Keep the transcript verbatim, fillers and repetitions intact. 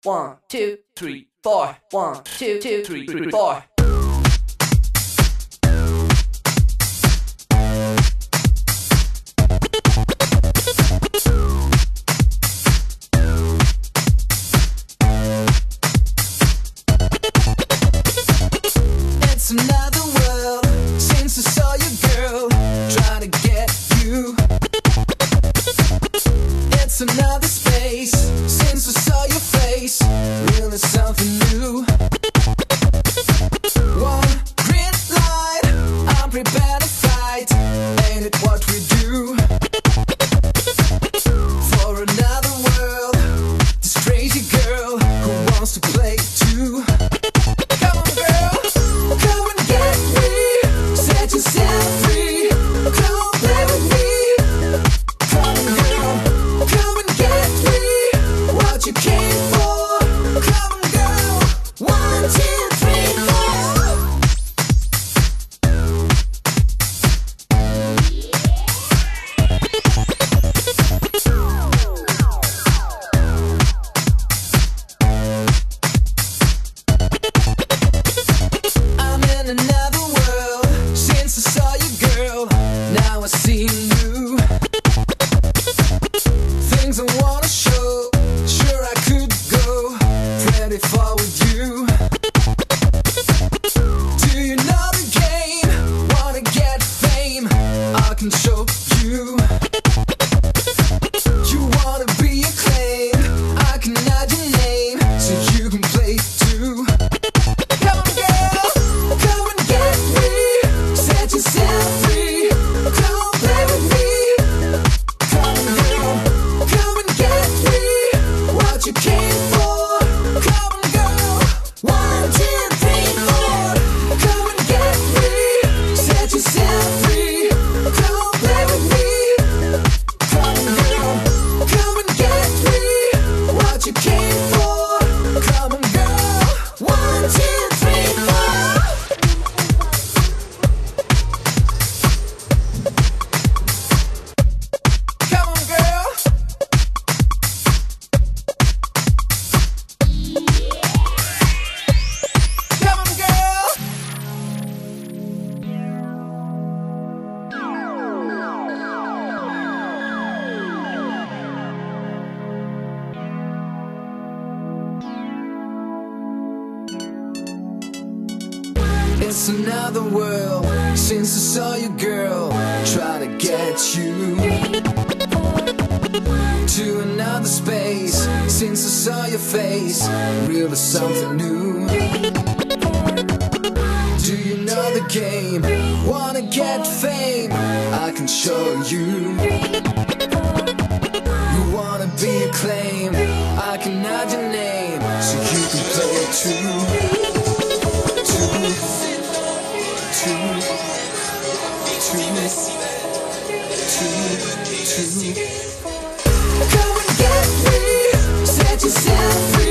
One, two, three, four. One, two, two, three, three, four. It's another world since I saw you, girl. Trying to get you. It's another space since I saw your face. Really something new. One green light, I'm prepared to fight. Ain't it what we do? For another world, this crazy girl who wants to play too. Come on, girl, come and get me. Set yourself free. Come on, play with me. Come on, girl, come and get me. What you came for. Come on, girl. One, two, three, four. I'm in another world since I saw you, girl. Now I see you. Things I wanna show. Sure I could go pretty far with you. Do you know the game? Wanna get fame? I can show you. You wanna be acclaimed? I can add your name so you can play too. Come on, girl, come and get me. Set yourself free. Come on, play with me. Come on, girl, come and get me. What you came for. Come on, girl. One, two, three, four. Come and get me. Set yourself free. Come on, play with me. Come on, girl, come and get me. What you came for. Come on, girl. One, two, three, four. Come on, girl. Come on, girl. It's another world since I saw you, girl. Try to get you to another space since I saw your face. Really something new. Do you know the game? Wanna get fame? I can show you. You wanna be acclaimed? I can add your name so you can play it too. Two, two, two, two. Come and get me. Set yourself free.